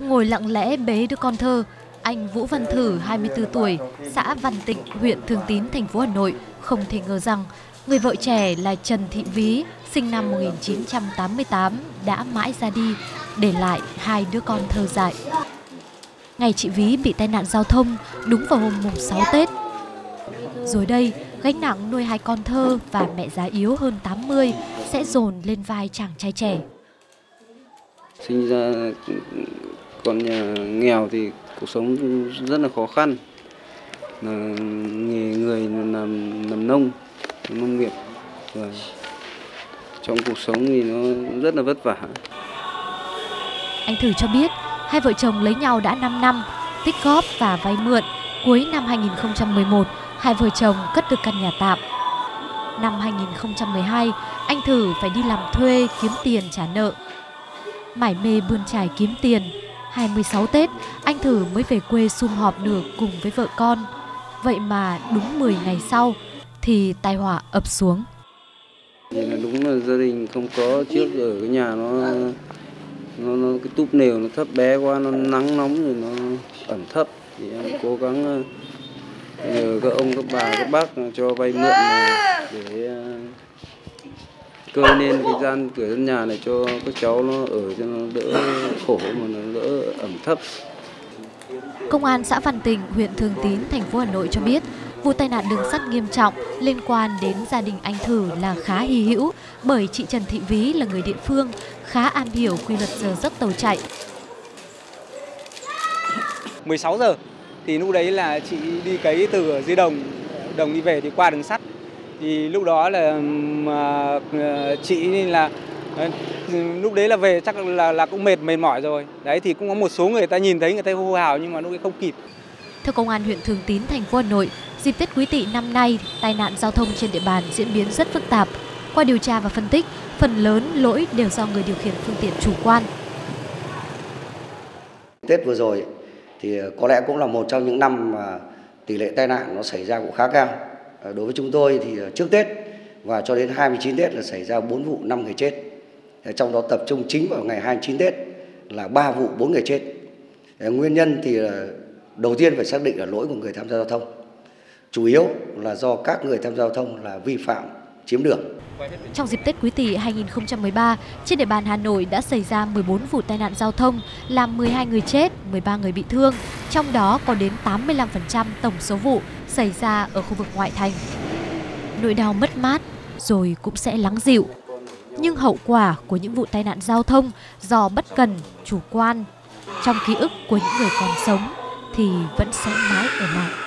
Ngồi lặng lẽ bế đứa con thơ, anh Vũ Văn Thử, 24 tuổi, xã Văn Tịnh, huyện Thường Tín, thành phố Hà Nội không thể ngờ rằng người vợ trẻ là Trần Thị Ví, sinh năm 1988, đã mãi ra đi, để lại hai đứa con thơ dại. Ngày chị Ví bị tai nạn giao thông đúng vào hôm mùng 6 Tết. Rồi đây, gánh nặng nuôi hai con thơ và mẹ già yếu hơn 80 sẽ dồn lên vai chàng trai trẻ. Sinh ra con nhà nghèo thì cuộc sống rất là khó khăn. Nghề người làm nông nghiệp, và trong cuộc sống thì nó rất là vất vả. Anh Thử cho biết hai vợ chồng lấy nhau đã 5 năm, tích góp và vay mượn. Cuối năm 2011, hai vợ chồng cất được căn nhà tạm. Năm 2012, anh Thử phải đi làm thuê kiếm tiền trả nợ. Mải mê bươn chải kiếm tiền, 26 Tết, anh Thử mới về quê sum họp lửa cùng với vợ con. Vậy mà đúng 10 ngày sau thì tai họa ập xuống. Đúng là gia đình không có, trước ở cái nhà nó cái túp nều nó thấp bé quá, nó nắng nóng rồi nó ẩm thấp, thì em cố gắng nhờ các ông các bà các bác cho vay mượn để cơi nên cái gian cửa căn nhà này cho các cháu nó ở cho nó đỡ khổ mà nó đỡ ẩm thấp. Công an xã Văn Tịnh, huyện Thường Tín, thành phố Hà Nội cho biết vụ tai nạn đường sắt nghiêm trọng liên quan đến gia đình anh Thử là khá hy hữu, bởi chị Trần Thị Ví là người địa phương, khá am hiểu quy luật giờ giấc tàu chạy. 16 giờ thì lúc đấy là chị đi cấy từ ở dưới đồng đi về thì qua đường sắt. Thì lúc đó là chị nên là lúc đấy là về chắc là cũng mệt mỏi rồi. Đấy thì cũng có một số người ta nhìn thấy, người ta hô hào nhưng mà lúc ấy không kịp. Theo Công an huyện Thường Tín, thành phố Hà Nội, dịp Tết Quý Tỵ năm nay, tai nạn giao thông trên địa bàn diễn biến rất phức tạp. Qua điều tra và phân tích, phần lớn lỗi đều do người điều khiển phương tiện chủ quan. Tết vừa rồi thì có lẽ cũng là một trong những năm mà tỷ lệ tai nạn nó xảy ra cũng khá cao. Đối với chúng tôi thì trước Tết và cho đến 29 Tết là xảy ra 4 vụ 5 người chết. Trong đó tập trung chính vào ngày 29 Tết là 3 vụ 4 người chết. Nguyên nhân thì đầu tiên phải xác định là lỗi của người tham gia giao thông. Chủ yếu là do các người tham gia giao thông là vi phạm chiếm đường. Trong dịp Tết Quý Tỵ 2013, trên địa bàn Hà Nội đã xảy ra 14 vụ tai nạn giao thông, làm 12 người chết, 13 người bị thương. Trong đó có đến 85% tổng số vụ xảy ra ở khu vực ngoại thành. Nỗi đau mất mát rồi cũng sẽ lắng dịu. Nhưng hậu quả của những vụ tai nạn giao thông do bất cần, chủ quan trong ký ức của những người còn sống thì vẫn sẽ mãi ở lại.